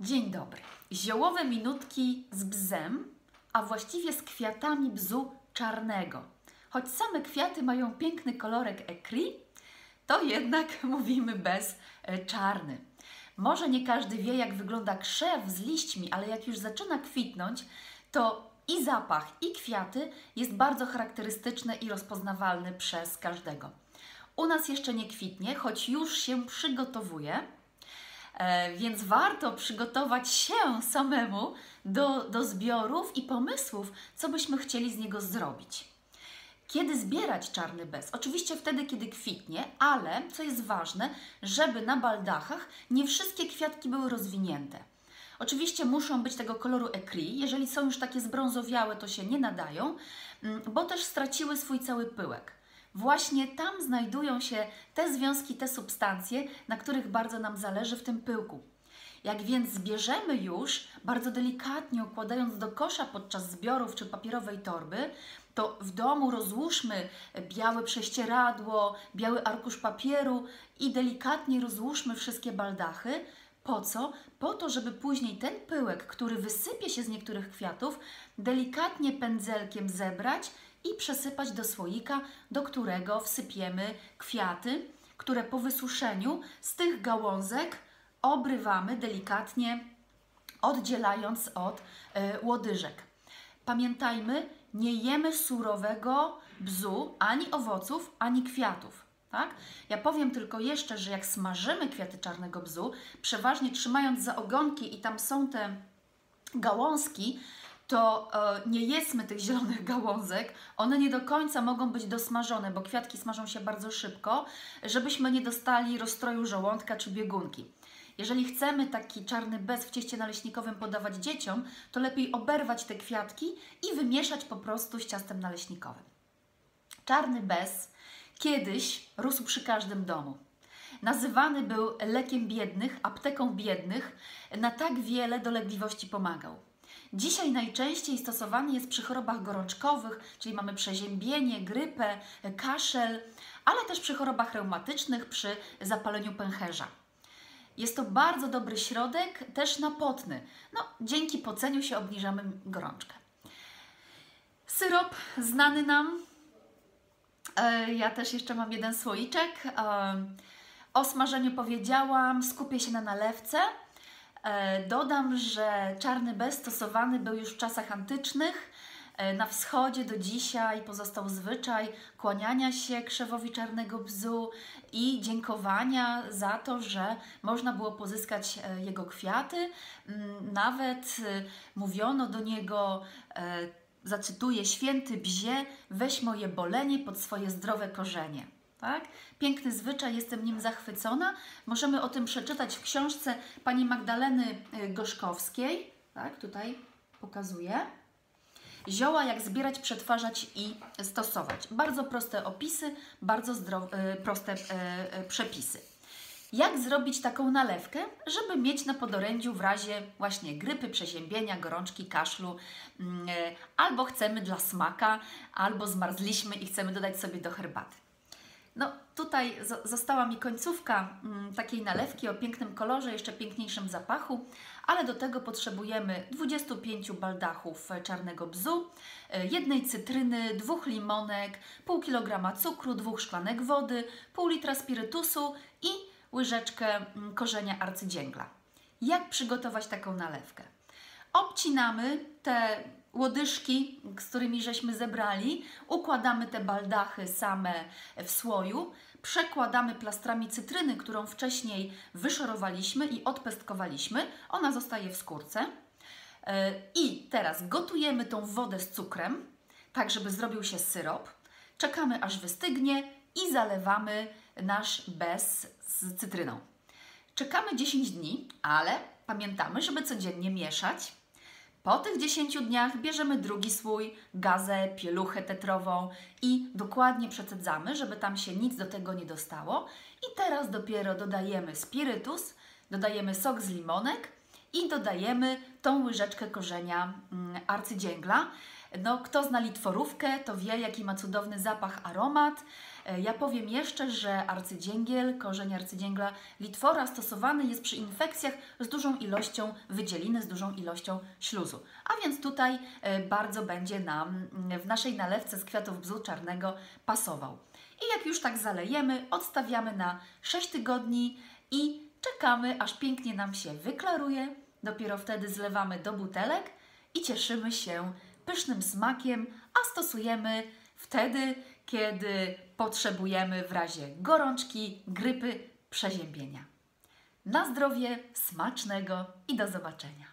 Dzień dobry. Ziołowe minutki z bzem, a właściwie z kwiatami bzu czarnego. Choć same kwiaty mają piękny kolorek écrit, to jednak mówimy bez czarny. Może nie każdy wie, jak wygląda krzew z liśćmi, ale jak już zaczyna kwitnąć, to i zapach, i kwiaty jest bardzo charakterystyczny i rozpoznawalny przez każdego. U nas jeszcze nie kwitnie, choć już się przygotowuje. Więc warto przygotować się samemu do zbiorów i pomysłów, co byśmy chcieli z niego zrobić. Kiedy zbierać czarny bez? Oczywiście wtedy, kiedy kwitnie, ale co jest ważne, żeby na baldachach nie wszystkie kwiatki były rozwinięte. Oczywiście muszą być tego koloru écrit, jeżeli są już takie zbrązowiałe, to się nie nadają, bo też straciły swój cały pyłek. Właśnie tam znajdują się te związki, te substancje, na których bardzo nam zależy w tym pyłku. Jak więc zbierzemy już, bardzo delikatnie układając do kosza podczas zbiorów czy papierowej torby, to w domu rozłóżmy białe prześcieradło, biały arkusz papieru i delikatnie rozłóżmy wszystkie baldachy. Po co? Po to, żeby później ten pyłek, który wysypie się z niektórych kwiatów, delikatnie pędzelkiem zebrać i przesypać do słoika, do którego wsypiemy kwiaty, które po wysuszeniu z tych gałązek obrywamy delikatnie, oddzielając od łodyżek. Pamiętajmy, nie jemy surowego bzu, ani owoców, ani kwiatów. Tak? Ja powiem tylko jeszcze, że jak smażymy kwiaty czarnego bzu, przeważnie trzymając za ogonki i tam są te gałązki, to nie jedzmy tych zielonych gałązek, one nie do końca mogą być dosmażone, bo kwiatki smażą się bardzo szybko, żebyśmy nie dostali rozstroju żołądka czy biegunki. Jeżeli chcemy taki czarny bez w cieście naleśnikowym podawać dzieciom, to lepiej oberwać te kwiatki i wymieszać po prostu z ciastem naleśnikowym. Czarny bez kiedyś rósł przy każdym domu. Nazywany był lekiem biednych, apteką biednych, na tak wiele dolegliwości pomagał. Dzisiaj najczęściej stosowany jest przy chorobach gorączkowych, czyli mamy przeziębienie, grypę, kaszel, ale też przy chorobach reumatycznych, przy zapaleniu pęcherza. Jest to bardzo dobry środek, też napotny. Dzięki poceniu się obniżamy gorączkę. Syrop znany nam. Ja też jeszcze mam jeden słoiczek. O smażeniu powiedziałam, skupię się na nalewce. Dodam, że czarny bez stosowany był już w czasach antycznych. Na wschodzie do dzisiaj pozostał zwyczaj kłaniania się krzewowi czarnego bzu i dziękowania za to, że można było pozyskać jego kwiaty. Nawet mówiono do niego, zacytuję: święty bzie, weź moje bolenie pod swoje zdrowe korzenie. Tak? Piękny zwyczaj, jestem nim zachwycona. Możemy o tym przeczytać w książce pani Magdaleny Gorzkowskiej. Tak, tutaj pokazuję. Zioła, jak zbierać, przetwarzać i stosować. Bardzo proste opisy, bardzo proste przepisy. Jak zrobić taką nalewkę, żeby mieć na podorędziu w razie właśnie grypy, przeziębienia, gorączki, kaszlu, albo chcemy dla smaka, albo zmarzliśmy i chcemy dodać sobie do herbaty. Tutaj została mi końcówka takiej nalewki o pięknym kolorze, jeszcze piękniejszym zapachu, ale do tego potrzebujemy 25 baldachów czarnego bzu, 1 cytryny, 2 limonek, pół kilograma cukru, 2 szklanek wody, pół litra spirytusu i łyżeczkę korzenia arcydzięgla. Jak przygotować taką nalewkę? Obcinamy te łodyżki, z którymi żeśmy zebrali, układamy te baldachy same w słoju, przekładamy plastrami cytryny, którą wcześniej wyszorowaliśmy i odpestkowaliśmy. Ona zostaje w skórce. I teraz gotujemy tą wodę z cukrem, tak żeby zrobił się syrop. Czekamy, aż wystygnie i zalewamy nasz bez z cytryną. Czekamy 10 dni, ale pamiętamy, żeby codziennie mieszać. Po tych 10 dniach bierzemy drugi słój, gazę, pieluchę tetrową i dokładnie przecedzamy, żeby tam się nic do tego nie dostało. I teraz dopiero dodajemy spirytus, dodajemy sok z limonek i dodajemy tą łyżeczkę korzenia arcydzięgla. No, kto zna litworówkę, to wie, jaki ma cudowny zapach, aromat. Ja powiem jeszcze, że arcydzięgiel, korzeń arcydzięgla litwora stosowany jest przy infekcjach z dużą ilością wydzieliny, z dużą ilością śluzu. A więc tutaj bardzo będzie nam w naszej nalewce z kwiatów bzu czarnego pasował. I jak już tak zalejemy, odstawiamy na 6 tygodni i czekamy, aż pięknie nam się wyklaruje. Dopiero wtedy zlewamy do butelek i cieszymy się pysznym smakiem, a stosujemy wtedy, kiedy potrzebujemy w razie gorączki, grypy, przeziębienia. Na zdrowie, smacznego i do zobaczenia.